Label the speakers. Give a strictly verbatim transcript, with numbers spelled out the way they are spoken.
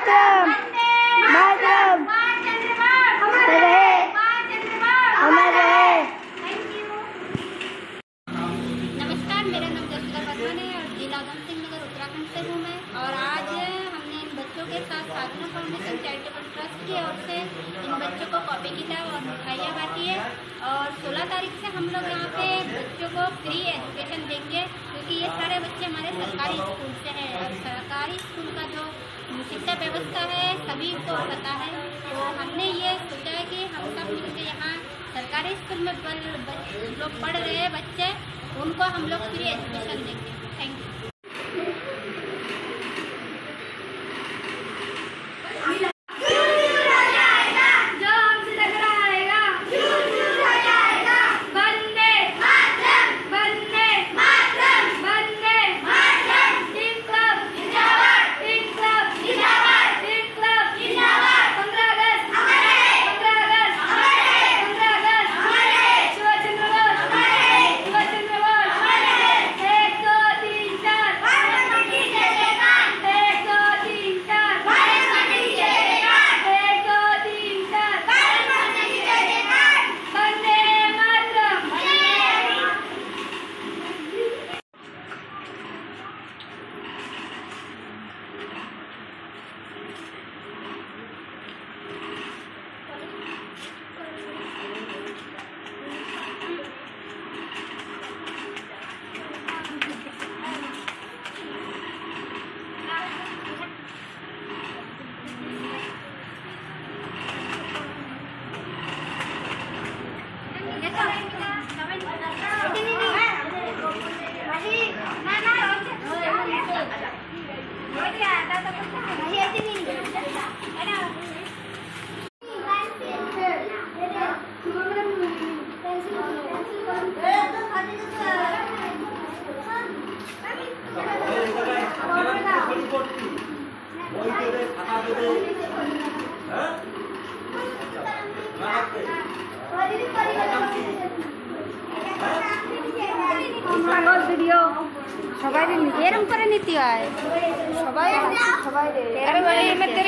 Speaker 1: मातरम, मातरम, रहे, अमर रहे।
Speaker 2: नमस्कार, मेरा नाम जसिका वर्मा है और जिला उधमसिंह नगर उत्तराखंड से हूँ मैं। और आज हमने इन बच्चों के साथ साधना फाउंडेशन चैरिटेबल ट्रस्ट की ओर से इन बच्चों को कॉपी किताब और मिठाइयाँ बांटी है। और सोलह तारीख से हम लोग यहाँ पे बच्चों को फ्री एजुकेशन देंगे, क्योंकि ये सारे बच्चे हमारे सरकारी स्कूल से हैं और सरकारी स्कूल का जो शिक्षा व्यवस्था है सभी को पता है। तो हमने ये सोचा है कि हम सब मिलकर यहाँ सरकारी स्कूल में लोग पढ़ रहे हैं बच्चे, उनको हम लोग फ्री एजुकेशन देंगे। Thank you.
Speaker 1: ভিডিও সবাই এরকম করে নিতে হয়, সবাই সবাই